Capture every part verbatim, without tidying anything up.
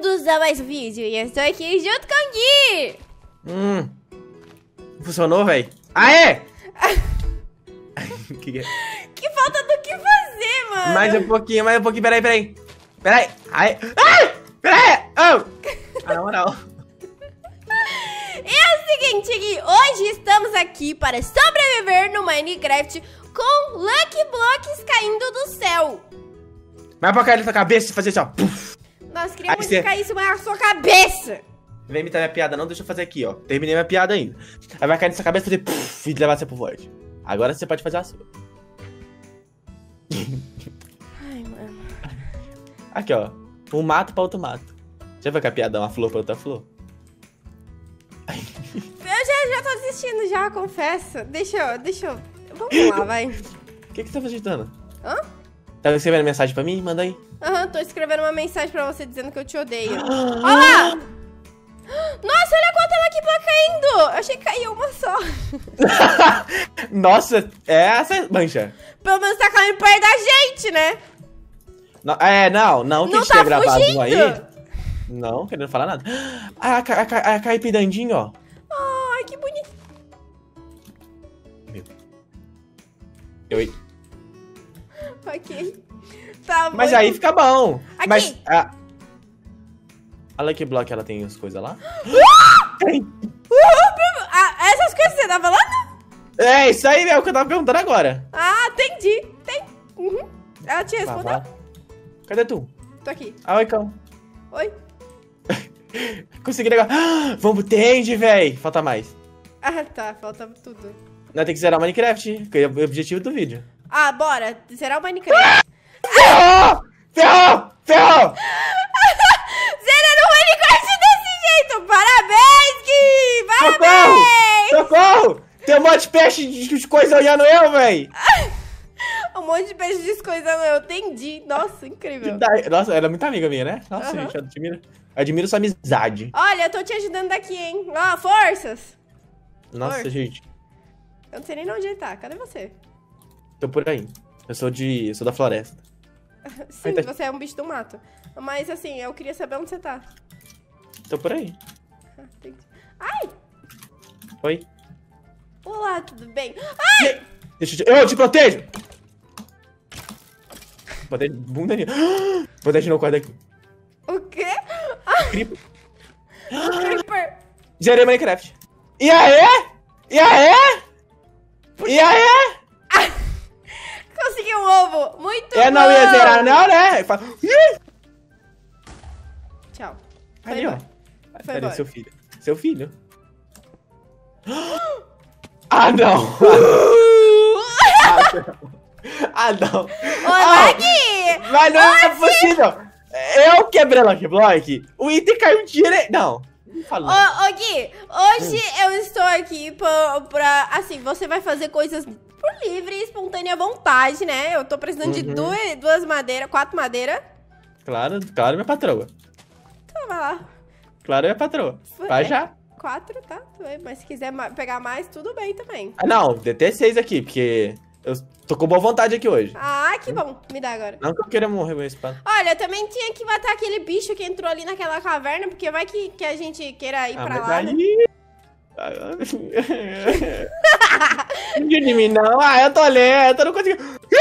bem-vindos a mais um vídeo. E eu estou aqui junto com o Gui. Hum. Funcionou, velho? Aê! que... que falta do que fazer, mano. Mais um pouquinho, mais um pouquinho. Peraí, peraí. Peraí. Aê. Ai! Peraí! Oh! Ah, na moral. É o seguinte, Gui. Hoje estamos aqui para sobreviver no Minecraft com Lucky Blocks caindo do céu. Vai pra cair na sua cabeça e fazer assim, ó. Puf. Nós queríamos Aí que caísse na sua cabeça. Vem imitar minha piada, não. Deixa eu fazer aqui, ó. Terminei minha piada ainda. Aí vai cair na sua cabeça e fazer puf, e levar você pro void. Agora você pode fazer a sua. Ai, mano. Aqui, ó. Um mato pra outro mato. Já viu que a piada é uma flor pra outra flor? Eu já, já tô desistindo já, confesso. Deixa eu, deixa eu... Vamos lá, vai. O que que você tá digitando? Hã? Tá escrevendo mensagem pra mim? Manda aí. Aham, tô escrevendo uma mensagem pra você dizendo que eu te odeio. Olha lá! Nossa, olha quanta Lucky Block caindo! Eu achei que caiu uma só. Nossa, é essa mancha. Pelo menos tá caindo perto da gente, né? Não, é, não, não que Não a gente tenha tá gravado fugindo. um aí. Não, querendo falar nada. Ah, a, ca- a, ca- a caipirandinha, ó. Ai, que bonito. Meu. Eu... Ok. Tá bom. Mas aí fica bom. Aqui. Mas a, a Lucky Block, ela tem as coisas lá? Tem. Uhul, ah, essas coisas que você tá falando? É, isso aí mesmo que eu tava perguntando agora. Ah, entendi. Tem. Uhum. Ela te respondeu? Vá, vá. Cadê tu? Tô aqui. Ah, oi, cão. Oi? Consegui negar. Ah, vamos pro Tende, véi. Falta mais. Ah, tá. Falta tudo. Nós temos que zerar o Minecraft, que é o objetivo do vídeo. Ah, bora. Será o Minecraft? Ferrou! Ferrou! Ferrou! Zerando o Minecraft desse jeito! Parabéns, Gui! Socorro! Parabéns! Socorro! Tem um monte de peixe de, de coisa olhando eu, véi! Um monte de peixe descoisando eu, entendi. Nossa, incrível. Nossa, ela é muito amiga minha, né? Nossa, Aham. gente, eu admiro, admiro sua amizade. Olha, eu tô te ajudando daqui, hein? Ó, forças! Nossa, Força. gente, Eu não sei nem onde ele tá. Cadê você? tô por aí. Eu sou de. Eu sou da floresta. Sim, Aí tá- você é um bicho do mato. Mas assim, eu queria saber onde você tá. Tô por aí. Ah, entendi. Ai! Oi? Olá, tudo bem? E- Deixa eu te. Eu te protejo! Botei bunda ali. Botei de novo, corda aqui. O quê? Ah, Creeper. Creeper! Zerei Minecraft. E aí? E aí? E aí? Consegui um ovo! Muito Eu bom! não ia zerar, não, né? Eu falo, "Ih!" Tchau. Foi Ali, ó. embora. Foi Pera aí, embora. seu filho. Seu filho? Ah, não! Ah, não! Olá, Ah, Gui! mas não é possível! Eu quebrei o Lucky Block, o item caiu direito. Não, não falo nada. Ô, ô, Gui, hoje eu estou aqui pra, pra... Assim, você vai fazer coisas por livre e espontânea vontade, né? Eu tô precisando de Uhum. duas, duas madeiras, quatro madeiras. Claro, claro, minha patroa. Então vai lá. Claro, minha patroa. Foi- Vai é. já. Quatro, tá? Tudo bem. Mas se quiser ma- pegar mais, tudo bem também. Ah, não, D T seis aqui, porque eu tô com boa vontade aqui hoje. Ah, que bom. Me dá agora. Não que eu queira morrer com esse pano. Olha, eu também tinha que matar aquele bicho que entrou ali naquela caverna, porque vai que, que a gente queira ir Ah, pra mas lá, né? aí... Não de mim, não. Ah, eu tô lento, eu não consigo.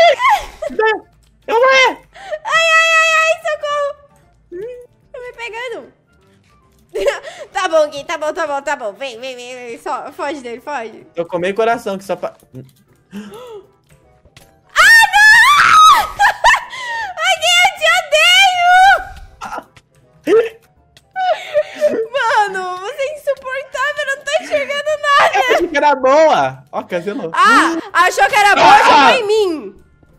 Eu vou morrer. Ai, ai, ai, ai, socorro! Tá me pegando. Tá bom, Gui, tá bom, tá bom, tá bom. Vem, vem, vem, vem. Só, foge dele, foge. Eu comi coração, que só pra... Ai, Gui, eu te odeio! Mano, você é insuportável, eu não tô enxergando nada. Eu achei que era boa. Ó, cancelou. Ah, achou que era boa, jogou em mim.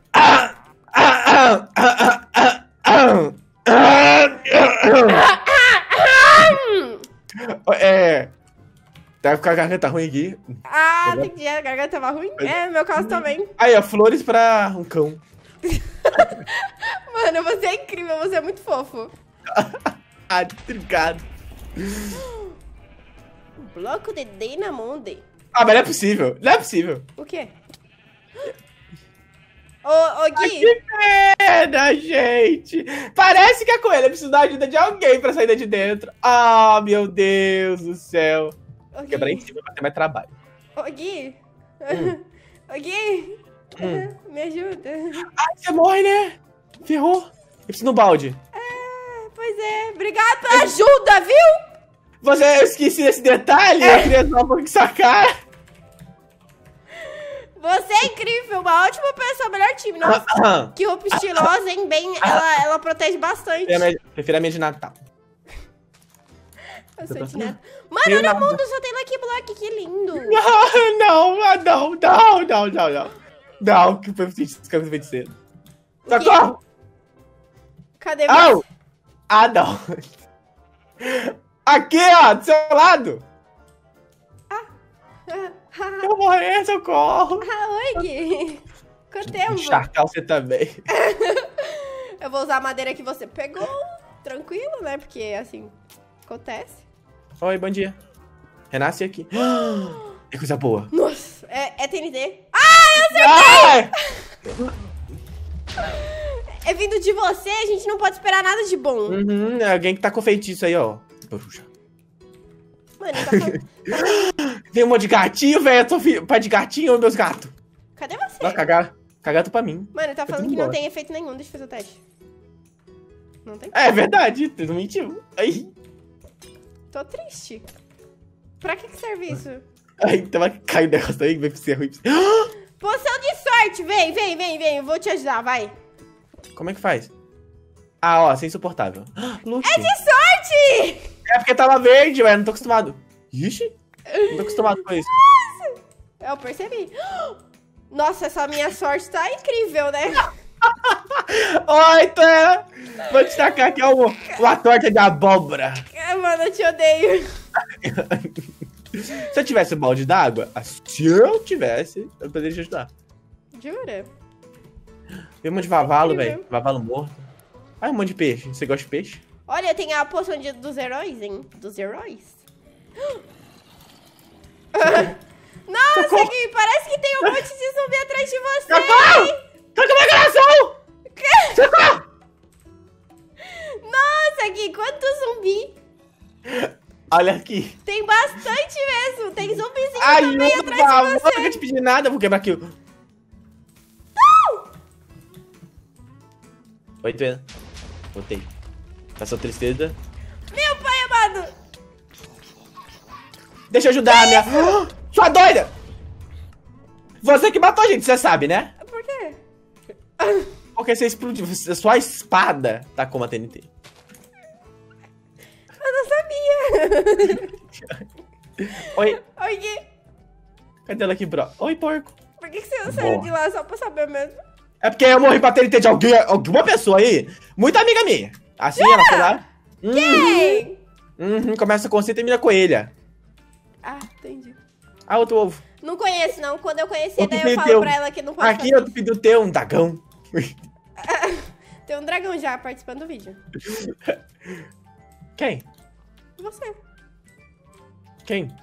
É... Deve ficar a garganta ruim aqui. Ah, entendi, a garganta tava ruim? É, no meu caso também. Aí, ó, flores pra um cão. Mano, você é incrível, você é muito fofo. Ah, obrigado. Bloco de Dynamonde. Ah, mas não é possível. Não é possível. O quê? Ô, ô, Ai, Gui. que pena, gente. Parece que a coelha precisa da ajuda de alguém pra sair de dentro. Ah, meu Deus do céu. Ô, Quebrar em Gui. cima pra ter mais trabalho. Ô, Gui. Hum. Ô, Gui. Hum. Me ajuda. Ai, você morre, né? Ferrou. Eu preciso no balde. É, pois é. Obrigado pela ajuda, viu? Você, eu esqueci desse detalhe. Eu queria só um pouco de sacar. Você é incrível, uma ótima pessoa, melhor time. Nossa, que roupa estilosa, hein? Bem, ela, ela protege bastante. Prefiro a minha de Natal. Eu sou de neto. Mano, olha o mundo, só tem Lucky Block, que lindo. Não, não, não, não, não, não, não. Não, que foi feiticeiro. Socorro! Cadê Au! você? Ah, não. Aqui, ó, do seu lado. Eu vou morrer, socorro. Ah, oi, Gui. Quanto tempo? Encharcar você também. Eu vou usar a madeira que você pegou. Tranquilo, né? Porque, assim, acontece. Oi, bom dia. Renasce aqui. É coisa boa. Nossa, é, é T N T. Ah, Ai! eu acertei! É vindo de você, a gente não pode esperar nada de bom. Uhum, é alguém que tá com feitiço aí, ó. Bruxa. Mano, tá falando... Tem um monte de gatinho, velho. Eu tô fi... pai de gatinho ou meus gatos? Cadê você? Vai cagar. Cagato pra mim. Mano, tá Foi falando tudo que não embora. tem efeito nenhum. Deixa eu fazer o teste. Não tem? É verdade, tu não mentiu. Aí. Tô triste. Pra que que serve isso? Aí, tava caindo o negócio aí, vai ser ruim. Poção de sorte! Vem, vem, vem, vem. Eu vou te ajudar, vai. Como é que faz? Ah, ó, ser insuportável. Luxo. É de sorte! É porque tava verde, ué, não tô acostumado. Ixi, não tô acostumado com isso. Eu percebi. Nossa, essa minha sorte tá incrível, né? Oi, Tana! Vou te tacar aqui ó, uma torta de abóbora. Ah, mano, eu te odeio. Se eu tivesse um balde d'água, se eu tivesse, eu poderia te ajudar. Jura? Tem um monte de vavalo, incrível. velho. Vavalo morto. Ah, um monte de peixe. Você gosta de peixe? Olha, tem a poção de, dos heróis, hein? Dos heróis. Nossa, Socorro. Gui, parece que tem um monte de zumbi atrás de você. Socorro! Tô com meu coração! Socorro! Nossa, Gui, quanto zumbi. Olha aqui. Tem bastante mesmo. Tem zumbizinho também Ajuda, atrás amor, de não você. quero te pedir nada, vou quebrar aqui. Oi, Tuena. Voltei. Tá sua tristeza? Meu pai amado. Deixa eu ajudar a minha... Ah, sua doida! Você que matou a gente, você sabe, né? Por quê? Porque você explodiu. Sua espada tá como a T N T. Eu não sabia. Oi, Oi, Gui. cadê ela aqui, bro? Oi, porco. Por que, que você não saiu Boa. de lá só pra saber mesmo? É porque eu morri pra T N T de alguém, alguma pessoa aí. Muita amiga minha. Assim, ela foi lá. Uhum, Quem? uhum, começa com você e termina coelha. Ah, entendi. Ah, outro ovo. Não conheço, não. Quando eu conhecer, Outro daí eu falo teu. pra ela que não pode Aqui fazer. eu pedi o teu, um dragão. Tem um dragão já participando do vídeo. Quem? Você. Quem?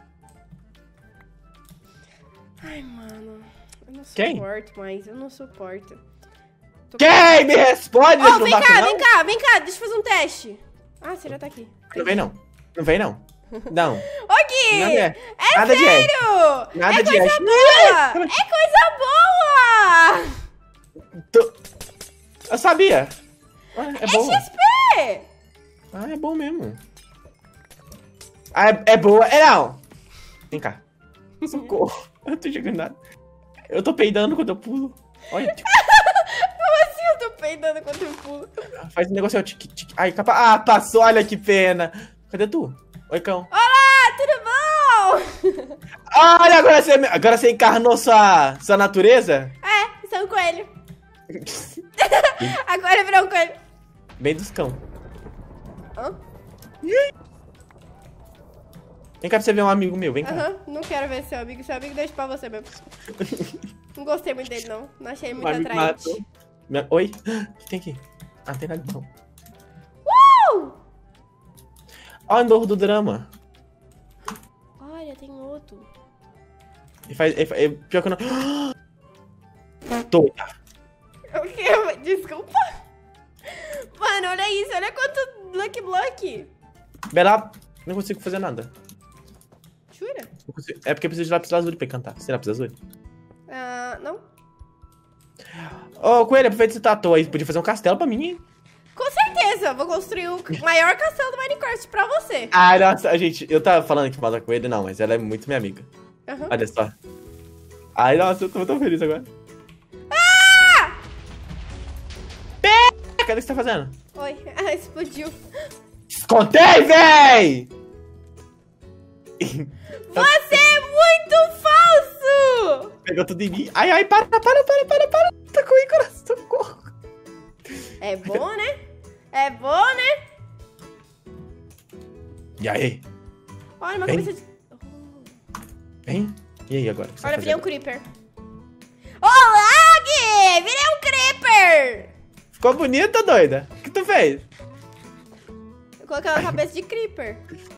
Ai, mano. Eu não Quem? suporto mais. Eu não suporto. Tô... Quem? Me responde, Ó, não vem basta, cá, não? vem cá, vem cá. Deixa eu fazer um teste. Ah, você já tá aqui. Não vem não. Não vem não. Não. Ô, Gui! Nada é. É Nada de Ash. sério! Nada é de coisa Ash. boa! É coisa boa! Tô- Eu sabia. Ah, é É bom. X P! Ah, é bom mesmo. Ah, é, é boa. É não. Vem cá. Socorro. Eu não tô jogando nada. Eu tô peidando quando eu pulo. Olha. tic, Como assim eu tô peidando quando eu pulo? faz um negócio. Ó, tic, tic. Ai, capa. Ah, passou. Olha que pena. Cadê tu? Oi, cão. Olá, tudo bom? Olha, agora você, agora você encarnou sua, sua natureza? É, sou um coelho. Agora virou um coelho. Bem dos cão. Hã? Vem cá pra você ver um amigo meu, vem cá. Aham, não quero ver seu amigo. Seu amigo deixa pra você mesmo. Não gostei muito dele, não. Não achei muito Um amigo atraente. matou. Minha- Oi? O que tem aqui? Ah, não tem nada não. Uh! Olha o novo do drama. Olha, tem outro. Ele faz, ele faz- ele- pior que eu não... Doida. desculpa. Mano, olha isso. Olha quanto Lucky Block. Bela, não consigo fazer nada. Jura? Não consigo. É porque eu preciso de lápis lazuli pra cantar. Você tem lápis lazuli? Ah, não? Ô, Coelho, aproveita esse tatu aí. Podia fazer um castelo pra mim, hein? Com certeza. Vou construir o maior castelo do Minecraft pra você. Ah, nossa, gente, eu tava falando que mata Coelho, não, mas ela é muito minha amiga. Uhum. Olha só. Ai, nossa, eu tô tão feliz agora. Ah! Cadê o que você tá fazendo? Oi. Ah, explodiu. Contei, véi! Você é muito falso! Pegou tudo em mim. Ai, ai, para, para, para, para, para. Tá com o coração, socorro. É bom, né? É bom, né? E aí? Olha, uma Vem. cabeça de... Hein? E aí agora? O que você Olha, vai virei um fazer? creeper. Olá, Gui! Virei um creeper! Ficou bonita, doida? O que tu fez? Eu coloquei uma cabeça de creeper.